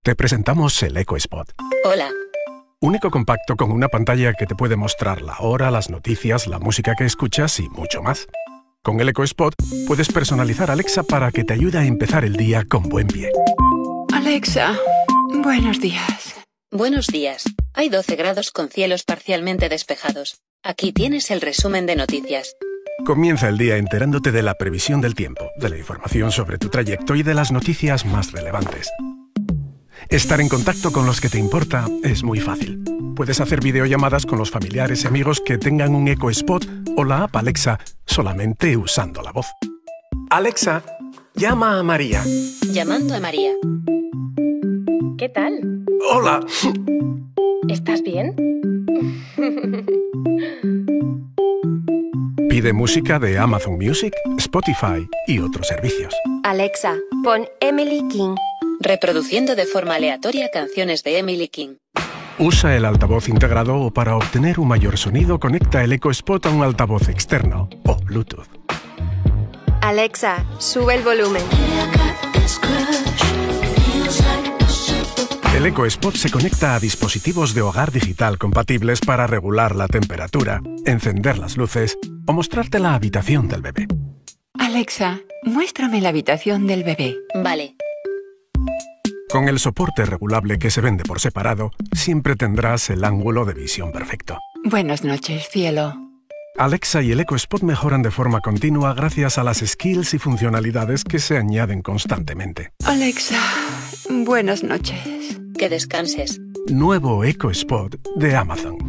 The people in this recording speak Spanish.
Te presentamos el Echo Spot. Hola. Un eco compacto con una pantalla que te puede mostrar la hora, las noticias, la música que escuchas y mucho más. Con el Echo Spot puedes personalizar a Alexa para que te ayude a empezar el día con buen pie. Alexa, buenos días. Buenos días. Hay 12 grados con cielos parcialmente despejados. Aquí tienes el resumen de noticias. Comienza el día enterándote de la previsión del tiempo, de la información sobre tu trayecto y de las noticias más relevantes. Estar en contacto con los que te importa es muy fácil. Puedes hacer videollamadas con los familiares y amigos que tengan un Echo Spot o la app Alexa solamente usando la voz. Alexa, llama a María. Llamando a María. ¿Qué tal? Hola. ¿Estás bien? Pide música de Amazon Music, Spotify y otros servicios. Alexa, pon Emily King. Reproduciendo de forma aleatoria canciones de Emily King. Usa el altavoz integrado o para obtener un mayor sonido conecta el Echo Spot a un altavoz externo o Bluetooth. Alexa, sube el volumen. El Echo Spot se conecta a dispositivos de hogar digital compatibles para regular la temperatura, encender las luces o mostrarte la habitación del bebé. Alexa, muéstrame la habitación del bebé. Vale. Con el soporte regulable que se vende por separado, siempre tendrás el ángulo de visión perfecto. Buenas noches, cielo. Alexa y el Echo Spot mejoran de forma continua gracias a las skills y funcionalidades que se añaden constantemente. Alexa, buenas noches. Que descanses. Nuevo Echo Spot de Amazon.